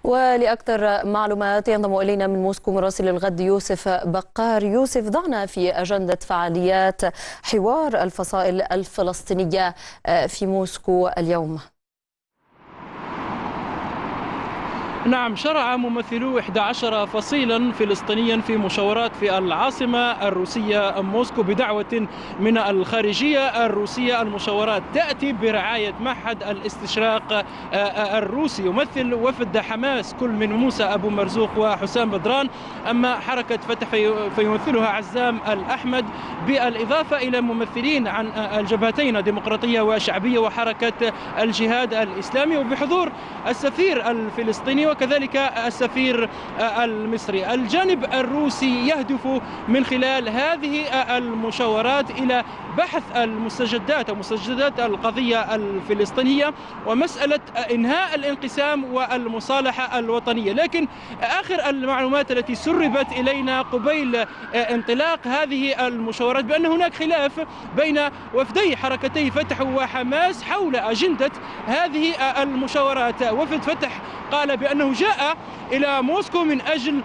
ولأكثر معلومات ينضم إلينا من موسكو مراسل الغد يوسف بقار. يوسف، ضعنا في أجندة فعاليات حوار الفصائل الفلسطينية في موسكو اليوم. نعم، شرع ممثلو 11 فصيلا فلسطينيا في مشاورات في العاصمة الروسية موسكو بدعوة من الخارجية الروسية. المشاورات تأتي برعاية معهد الاستشراق الروسي. يمثل وفد حماس كل من موسى أبو مرزوق وحسام بدران، أما حركة فتح فيمثلها عزام الأحمد، بالإضافة إلى ممثلين عن الجبهتين ديمقراطية وشعبية وحركة الجهاد الإسلامي، وبحضور السفير الفلسطيني وكذلك السفير المصري. الجانب الروسي يهدف من خلال هذه المشاورات إلى بحث المستجدات أو مستجدات القضية الفلسطينية ومسألة إنهاء الانقسام والمصالحة الوطنية. لكن آخر المعلومات التي سربت إلينا قبيل انطلاق هذه المشاورات بأن هناك خلاف بين وفدي حركتي فتح وحماس حول أجندة هذه المشاورات. وفد فتح قال بأنه جاء إلى موسكو من أجل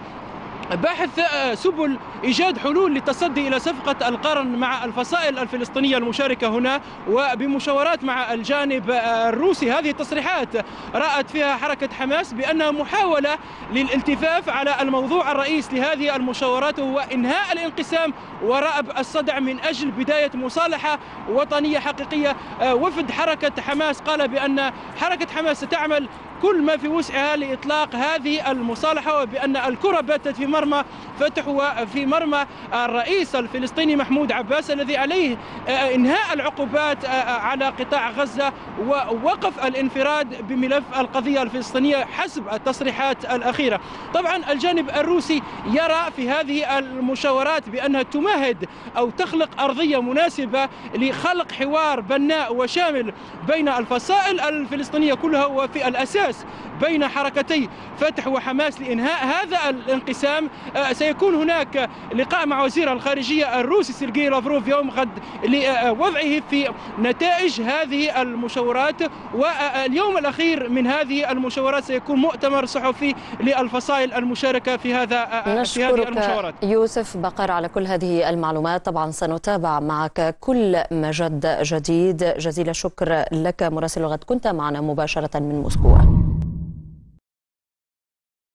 بحث سبل إيجاد حلول للتصدي إلى صفقة القرن مع الفصائل الفلسطينية المشاركة هنا وبمشاورات مع الجانب الروسي. هذه التصريحات رأت فيها حركة حماس بأنها محاولة للالتفاف على الموضوع الرئيس لهذه المشاورات، وهو إنهاء الانقسام ورأب الصدع من أجل بداية مصالحة وطنية حقيقية. وفد حركة حماس قال بأن حركة حماس ستعمل كل ما في وسعها لإطلاق هذه المصالحة، وبأن الكرة باتت في مرمى فتح وفي مرمى الرئيس الفلسطيني محمود عباس الذي عليه إنهاء العقوبات على قطاع غزة ووقف الانفراد بملف القضية الفلسطينية حسب التصريحات الأخيرة. طبعا الجانب الروسي يرى في هذه المشاورات بأنها تمهد أو تخلق أرضية مناسبة لخلق حوار بناء وشامل بين الفصائل الفلسطينية كلها، وفي الأساس بين حركتي فتح وحماس لإنهاء هذا الانقسام. سيكون هناك لقاء مع وزير الخارجية الروسي سيرجي لافروف يوم غد لوضعه في نتائج هذه المشاورات، واليوم الأخير من هذه المشاورات سيكون مؤتمر صحفي للفصائل المشاركة في هذه المشاورات. يوسف بقر على كل هذه المعلومات. طبعا سنتابع معك كل ما جد جديد. جزيل الشكر لك مراسل الغد، كنت معنا مباشرة من موسكو.